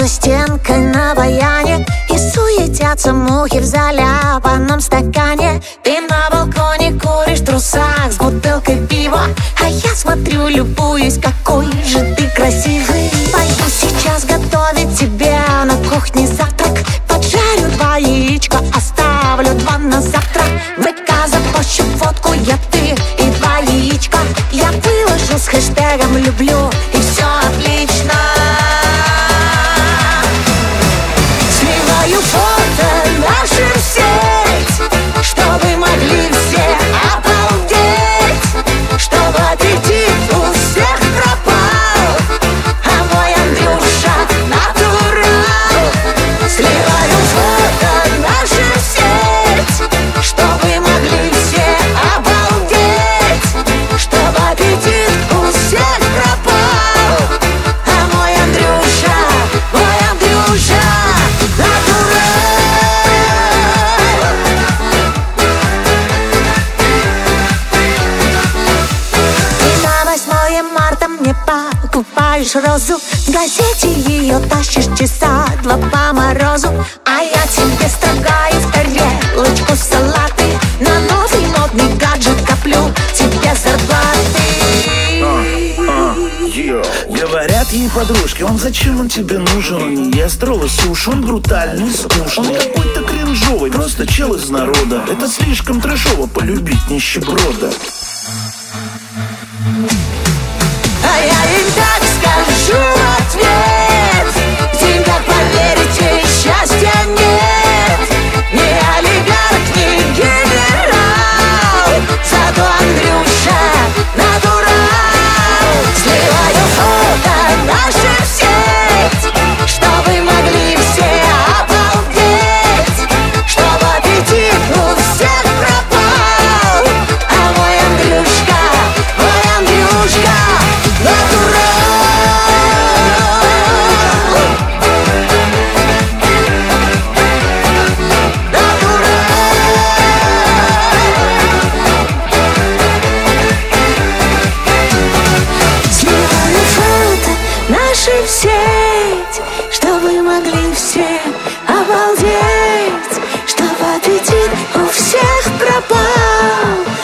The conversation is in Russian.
стенкой на баяне, и суетятся мухи в заляпанном стакане. Ты на балконе куришь в трусах с бутылкой пива, а я смотрю, любуюсь, какой же ты красивый. Пойду сейчас готовить тебе на кухне завтрак. Поджарю 2 яичка, оставлю 2 на завтра. ВК запущу фотку, я, ты и 2 яичка. Я выложу с хэштегом «люблю», и все отлично. Сливаю фото наши в сеть, чтобы могли все обалдеть, чтобы аппетит у всех пропал, а мой Андрюша натурал. Сливаю фото наши в сеть, чтобы могли все обалдеть, чтобы аппетит у всех пропал, а мой Андрюша натурал. И на 8 марта мне покупаешь розу, в газете ее тащишь часа 2 по морозу, а я тебе строгаю в тарелочку салаты, на новый модный гаджет коплю тебе зарплаты. Говорят ей подружки, зачем он тебе нужен? Он не ест роллы, суши, он брутальный, скучный. Он какой-то кринжовый, просто чел из народа. Это слишком трэшово полюбить нищеброда. А я им так скажу в ответ: в деньгах, поверите, счастья нет. Ни олигарх, ни генерал, зато Андрюша натурал. Сливаю фото наши в сеть, чтобы могли все обалдеть, чтобы аппетит у всех пропал, а мой Андрюшка натурал. Сливаю фото наши в сеть, чтобы могли все обалдеть, чтобы аппетит у всех пропал,